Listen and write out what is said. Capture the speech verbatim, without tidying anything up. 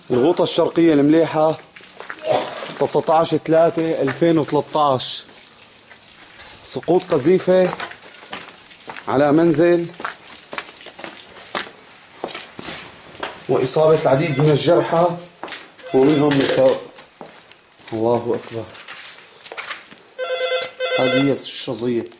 الغوطة الشرقية المليحة تسعة عشر ثلاثة ألفين وثلاثة عشر. سقوط قذيفة على منزل وإصابة العديد من الجرحى ومنهم نساء. الله أكبر. هذه هي الشظية.